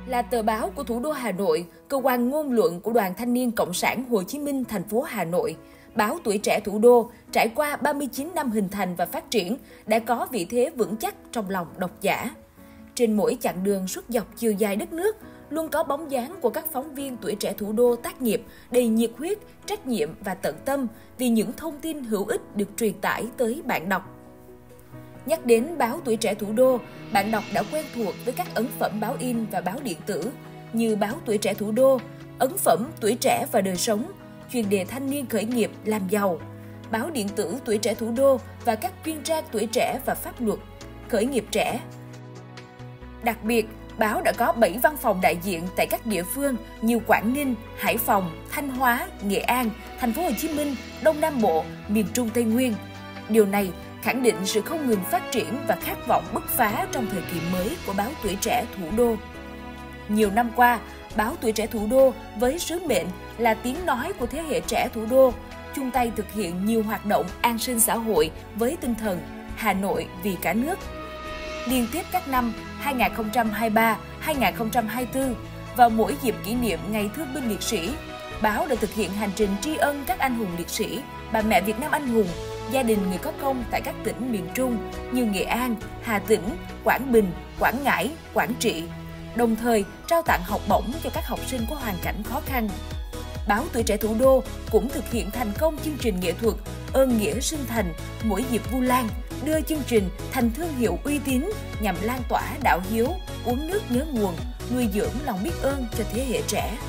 Là tờ báo của thủ đô Hà Nội, cơ quan ngôn luận của Đoàn Thanh niên Cộng sản Hồ Chí Minh thành phố Hà Nội, báo Tuổi Trẻ Thủ đô trải qua 39 năm hình thành và phát triển đã có vị thế vững chắc trong lòng độc giả. Trên mỗi chặng đường suốt dọc chiều dài đất nước, luôn có bóng dáng của các phóng viên Tuổi Trẻ Thủ đô tác nghiệp, đầy nhiệt huyết, trách nhiệm và tận tâm vì những thông tin hữu ích được truyền tải tới bạn đọc. Nhắc đến báo Tuổi Trẻ Thủ đô, bạn đọc đã quen thuộc với các ấn phẩm báo in và báo điện tử như báo Tuổi Trẻ Thủ đô, ấn phẩm Tuổi Trẻ và đời sống, chuyên đề thanh niên khởi nghiệp làm giàu, báo điện tử Tuổi Trẻ Thủ đô và các chuyên trang Tuổi Trẻ và pháp luật, khởi nghiệp trẻ. Đặc biệt, báo đã có 7 văn phòng đại diện tại các địa phương như Quảng Ninh, Hải Phòng, Thanh Hóa, Nghệ An, Thành phố Hồ Chí Minh, Đông Nam Bộ, miền Trung Tây Nguyên. Điều này khẳng định sự không ngừng phát triển và khát vọng bứt phá trong thời kỳ mới của báo Tuổi Trẻ Thủ đô. Nhiều năm qua, báo Tuổi Trẻ Thủ đô với sứ mệnh là tiếng nói của thế hệ trẻ thủ đô, chung tay thực hiện nhiều hoạt động an sinh xã hội với tinh thần Hà Nội vì cả nước. Liên tiếp các năm 2023, 2024 và mỗi dịp kỷ niệm Ngày Thương binh Liệt sĩ, báo đã thực hiện hành trình tri ân các anh hùng liệt sĩ, bà mẹ Việt Nam anh hùng, gia đình người có công tại các tỉnh miền Trung như Nghệ An, Hà Tĩnh, Quảng Bình, Quảng Ngãi, Quảng Trị, đồng thời trao tặng học bổng cho các học sinh có hoàn cảnh khó khăn. Báo Tuổi Trẻ Thủ đô cũng thực hiện thành công chương trình nghệ thuật Ơn Nghĩa Sinh Thành mỗi dịp Vu Lan, đưa chương trình thành thương hiệu uy tín nhằm lan tỏa đạo hiếu, uống nước nhớ nguồn, nuôi dưỡng lòng biết ơn cho thế hệ trẻ.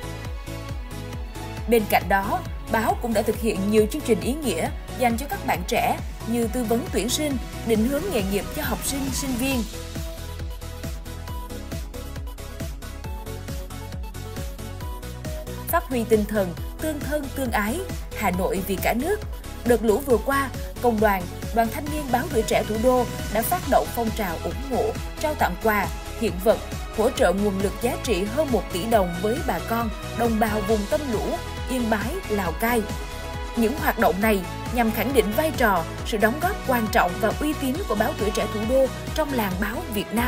Bên cạnh đó, báo cũng đã thực hiện nhiều chương trình ý nghĩa dành cho các bạn trẻ như tư vấn tuyển sinh, định hướng nghề nghiệp cho học sinh, sinh viên. Phát huy tinh thần tương thân tương ái, Hà Nội vì cả nước. Đợt lũ vừa qua, Công đoàn, Đoàn Thanh niên báo Tuổi Trẻ Thủ đô đã phát động phong trào ủng hộ, trao tặng quà, hiện vật, hỗ trợ nguồn lực giá trị hơn 1 tỷ đồng với bà con, đồng bào vùng tâm lũ, Yên Bái, Lào Cai. Những hoạt động này nhằm khẳng định vai trò, sự đóng góp quan trọng và uy tín của báo Tuổi Trẻ Thủ đô trong làng báo Việt Nam.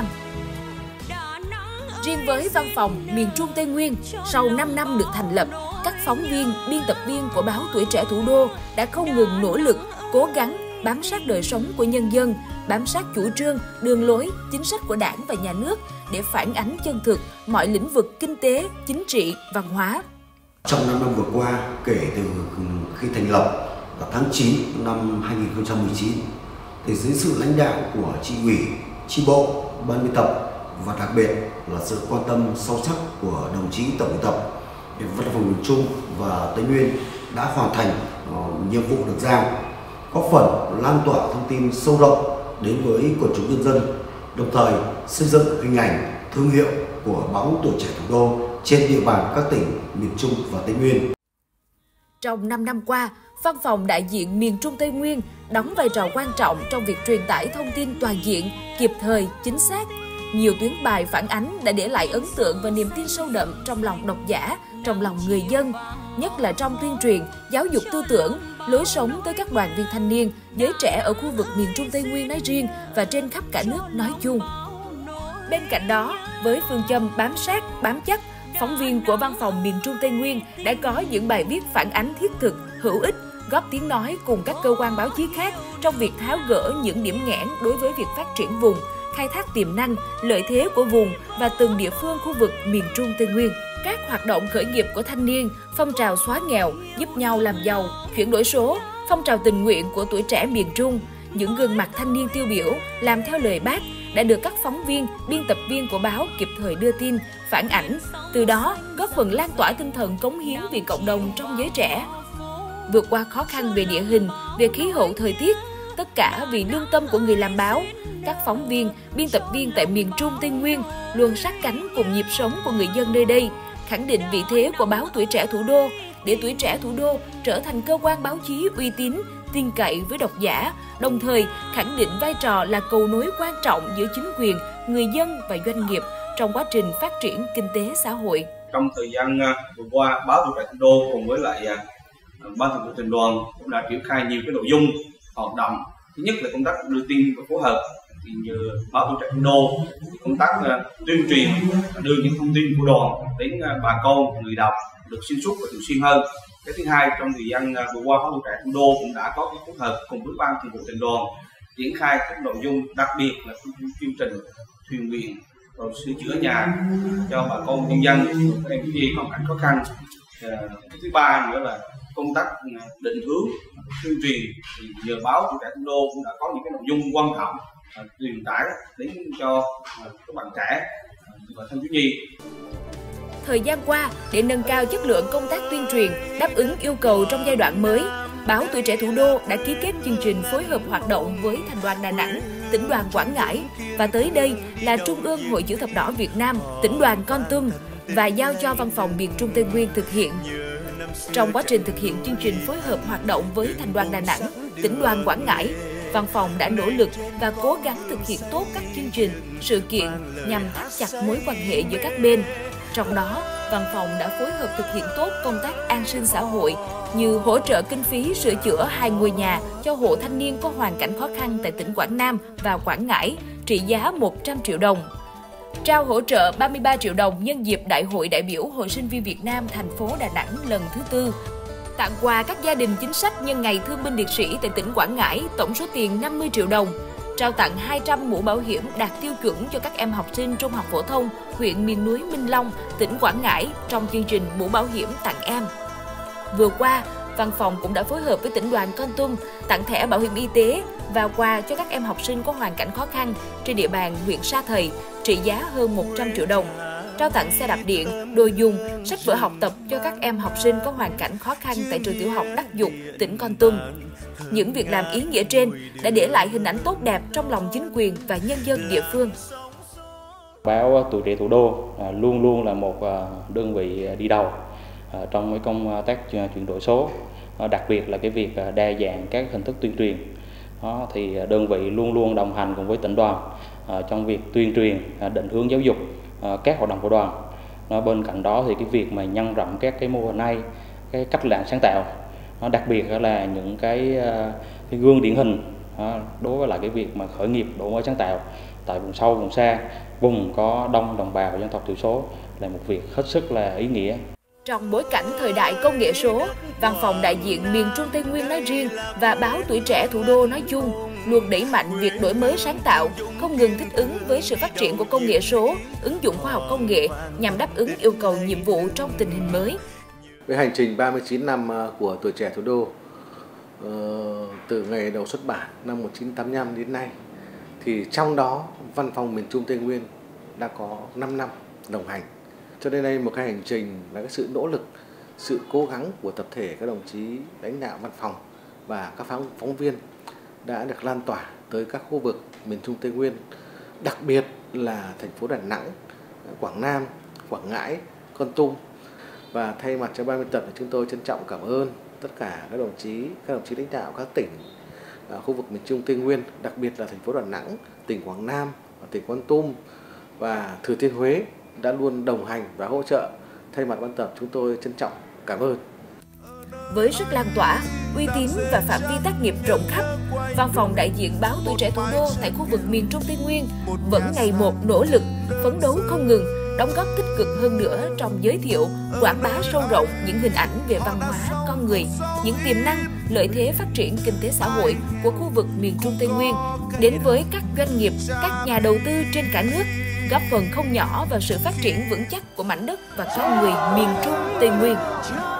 Riêng với văn phòng miền Trung Tây Nguyên, sau 5 năm được thành lập, các phóng viên, biên tập viên của báo Tuổi Trẻ Thủ đô đã không ngừng nỗ lực, cố gắng bám sát đời sống của nhân dân, bám sát chủ trương, đường lối, chính sách của Đảng và Nhà nước để phản ánh chân thực mọi lĩnh vực kinh tế, chính trị, văn hóa. Trong 5 năm vừa qua, kể từ khi thành lập vào tháng 9 năm 2019, thì dưới sự lãnh đạo của Chi ủy, Chi bộ, Ban biên tập và đặc biệt là sự quan tâm sâu sắc của đồng chí Tổng biên tập, Văn phòng miền Trung và Tây Nguyên đã hoàn thành nhiệm vụ được giao, góp phần lan tỏa thông tin sâu rộng đến với quần chúng nhân dân, đồng thời xây dựng hình ảnh thương hiệu của báo Tuổi Trẻ Thủ đô trên địa bàn các tỉnh miền Trung và Tây Nguyên. Trong 5 năm qua, Văn phòng đại diện miền Trung Tây Nguyên đóng vai trò quan trọng trong việc truyền tải thông tin toàn diện, kịp thời, chính xác. Nhiều tuyến bài phản ánh đã để lại ấn tượng và niềm tin sâu đậm trong lòng độc giả, trong lòng người dân, nhất là trong tuyên truyền, giáo dục tư tưởng, lối sống tới các đoàn viên thanh niên, giới trẻ ở khu vực miền Trung Tây Nguyên nói riêng và trên khắp cả nước nói chung. Bên cạnh đó, với phương châm bám sát, bám chắc, phóng viên của Văn phòng miền Trung Tây Nguyên đã có những bài viết phản ánh thiết thực, hữu ích, góp tiếng nói cùng các cơ quan báo chí khác trong việc tháo gỡ những điểm nghẽn đối với việc phát triển vùng, khai thác tiềm năng, lợi thế của vùng và từng địa phương khu vực miền Trung Tây Nguyên. Các hoạt động khởi nghiệp của thanh niên, phong trào xóa nghèo, giúp nhau làm giàu, chuyển đổi số, phong trào tình nguyện của tuổi trẻ miền Trung, những gương mặt thanh niên tiêu biểu làm theo lời Bác đã được các phóng viên, biên tập viên của báo kịp thời đưa tin, phản ảnh, từ đó góp phần lan tỏa tinh thần cống hiến vì cộng đồng trong giới trẻ. Vượt qua khó khăn về địa hình, về khí hậu thời tiết, tất cả vì lương tâm của người làm báo, các phóng viên, biên tập viên tại miền Trung Tây Nguyên luôn sát cánh cùng nhịp sống của người dân nơi đây, khẳng định vị thế của báo Tuổi Trẻ Thủ đô để Tuổi Trẻ Thủ đô trở thành cơ quan báo chí uy tín, tin cậy với độc giả, đồng thời khẳng định vai trò là cầu nối quan trọng giữa chính quyền, người dân và doanh nghiệp trong quá trình phát triển kinh tế xã hội. Trong thời gian vừa qua, báo Tuổi Trẻ Thủ đô cùng với lại Ban Thường vụ Thành đoàn cũng đã triển khai nhiều cái nội dung hoạt động. Thứ nhất là công tác đưa tin và phối hợp thì nhờ báo Tuổi Trẻ Thủ Đô thì công tác tuyên truyền đưa những thông tin của đoàn đến bà con người đọc được xuyên suốt và thường xuyên hơn. Cái thứ hai, trong thời gian vừa qua, báo Tuổi Trẻ Thủ Đô cũng đã có cái phối hợp cùng với ban thường vụ tỉnh đoàn triển khai các nội dung, đặc biệt là chương trình thuyền nguyện rồi sửa chữa nhà cho bà con nhân dân, các em thiếu nhi có hoàn cảnh khó khăn. Cái thứ ba nữa là công tác định hướng tuyên truyền, thì nhờ báo Tuổi Trẻ Thủ Đô cũng đã có những cái nội dung quan trọng truyền tải đến cho các bạn trẻ và thanh thiếu nhi. Thời gian qua, để nâng cao chất lượng công tác tuyên truyền, đáp ứng yêu cầu trong giai đoạn mới, báo Tuổi Trẻ Thủ Đô đã ký kết chương trình phối hợp hoạt động với Thành đoàn Đà Nẵng, Tỉnh đoàn Quảng Ngãi và tới đây là Trung ương Hội Chữ Thập Đỏ Việt Nam, Tỉnh đoàn Kon Tum và giao cho Văn phòng miền Trung Tây Nguyên thực hiện. Trong quá trình thực hiện chương trình phối hợp hoạt động với Thành đoàn Đà Nẵng, Tỉnh đoàn Quảng Ngãi, Văn phòng đã nỗ lực và cố gắng thực hiện tốt các chương trình, sự kiện nhằm thắt chặt mối quan hệ giữa các bên. Trong đó, Văn phòng đã phối hợp thực hiện tốt công tác an sinh xã hội như hỗ trợ kinh phí sửa chữa 2 ngôi nhà cho hộ thanh niên có hoàn cảnh khó khăn tại tỉnh Quảng Nam và Quảng Ngãi, trị giá 100 triệu đồng. Trao hỗ trợ 33 triệu đồng nhân dịp Đại hội đại biểu Hội Sinh viên Việt Nam thành phố Đà Nẵng lần thứ 4. Tặng quà các gia đình chính sách nhân ngày Thương binh Liệt sĩ tại tỉnh Quảng Ngãi tổng số tiền 50 triệu đồng. Trao tặng 200 mũ bảo hiểm đạt tiêu chuẩn cho các em học sinh trung học phổ thông huyện miền núi Minh Long, tỉnh Quảng Ngãi trong chương trình mũ bảo hiểm tặng em. Vừa qua, Văn phòng cũng đã phối hợp với tỉnh đoàn Kon Tum tặng thẻ bảo hiểm y tế và quà cho các em học sinh có hoàn cảnh khó khăn trên địa bàn huyện Sa Thầy trị giá hơn 100 triệu đồng. Trao tặng xe đạp điện, đồ dùng, sách vở học tập cho các em học sinh có hoàn cảnh khó khăn tại trường tiểu học Đắc Dục, tỉnh Kon Tum. Những việc làm ý nghĩa trên đã để lại hình ảnh tốt đẹp trong lòng chính quyền và nhân dân địa phương. Báo Tuổi Trẻ Thủ Đô luôn luôn là một đơn vị đi đầu trong cái công tác chuyển đổi số, đặc biệt là cái việc đa dạng các hình thức tuyên truyền. Thì đơn vị luôn luôn đồng hành cùng với tỉnh đoàn trong việc tuyên truyền, định hướng giáo dục các hoạt động của đoàn. Bên cạnh đó thì cái việc mà nhân rộng các cái mô hình hay, cái cách làm sáng tạo, đặc biệt là những cái gương điển hình đối với lại cái việc mà khởi nghiệp đổi mới sáng tạo tại vùng sâu, vùng xa, vùng có đông đồng bào dân tộc thiểu số là một việc hết sức là ý nghĩa. Trong bối cảnh thời đại công nghệ số, Văn phòng đại diện miền Trung Tây Nguyên nói riêng và báo Tuổi Trẻ Thủ Đô nói chung luôn đẩy mạnh việc đổi mới sáng tạo, không ngừng thích ứng với sự phát triển của công nghệ số, ứng dụng khoa học công nghệ nhằm đáp ứng yêu cầu nhiệm vụ trong tình hình mới. Với hành trình 39 năm của Tuổi Trẻ Thủ Đô, từ ngày đầu xuất bản năm 1985 đến nay, thì trong đó Văn phòng miền Trung Tây Nguyên đã có 5 năm đồng hành. Cho nên đây một cái hành trình là cái sự nỗ lực, sự cố gắng của tập thể các đồng chí lãnh đạo văn phòng và các phóng viên đã được lan tỏa tới các khu vực miền Trung Tây Nguyên, đặc biệt là thành phố Đà Nẵng, Quảng Nam, Quảng Ngãi, Kon Tum. Và thay mặt cho ban biên tập thì chúng tôi trân trọng cảm ơn tất cả các đồng chí lãnh đạo các tỉnh khu vực miền Trung Tây Nguyên, đặc biệt là thành phố Đà Nẵng, tỉnh Quảng Nam, tỉnh Kon Tum và Thừa Thiên Huế đã luôn đồng hành và hỗ trợ. Thay mặt ban tập chúng tôi trân trọng cảm ơn. Với sức lan tỏa, uy tín và phạm vi tác nghiệp rộng khắp, Văn phòng đại diện báo Tuổi Trẻ Thủ Đô tại khu vực miền Trung Tây Nguyên vẫn ngày một nỗ lực, phấn đấu không ngừng, đóng góp tích cực hơn nữa trong giới thiệu, quảng bá sâu rộng những hình ảnh về văn hóa, con người, những tiềm năng, lợi thế phát triển kinh tế xã hội của khu vực miền Trung Tây Nguyên đến với các doanh nghiệp, các nhà đầu tư trên cả nước, góp phần không nhỏ vào sự phát triển vững chắc của mảnh đất và con người miền Trung Tây Nguyên.